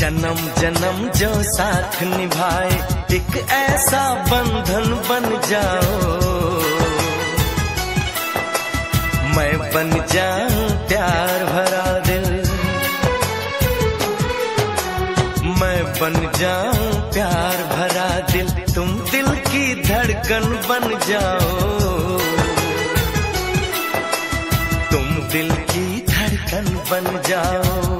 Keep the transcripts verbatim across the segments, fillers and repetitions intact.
जन्म जन्म जो साथ निभाए एक ऐसा बंधन बन जाओ। मैं बन जाऊं प्यार भरा दिल, मैं बन जाऊं प्यार भरा दिल, तुम दिल की धड़कन बन जाओ। तुम दिल की धड़कन बन जाओ।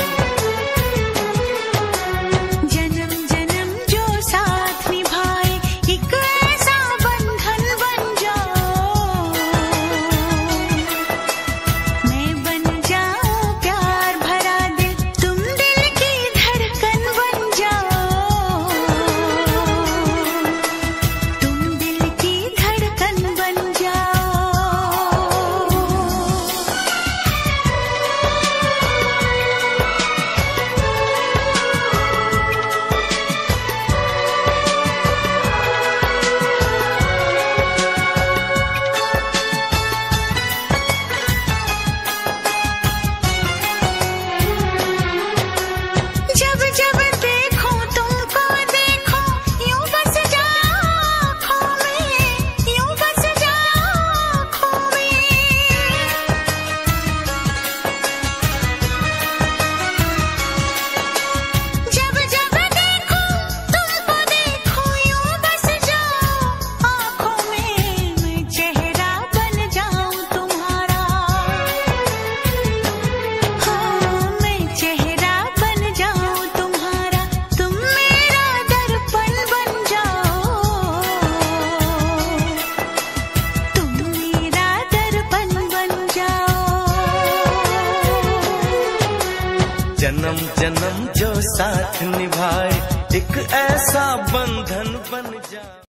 जन्म जन्म जो साथ निभाए एक ऐसा बंधन बन जाए।